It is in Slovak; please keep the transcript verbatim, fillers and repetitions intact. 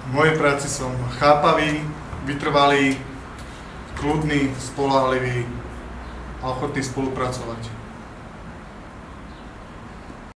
V mojej práci som chápavý, vytrvalý, kľudný, spoľahlivý a ochotný spolupracovať.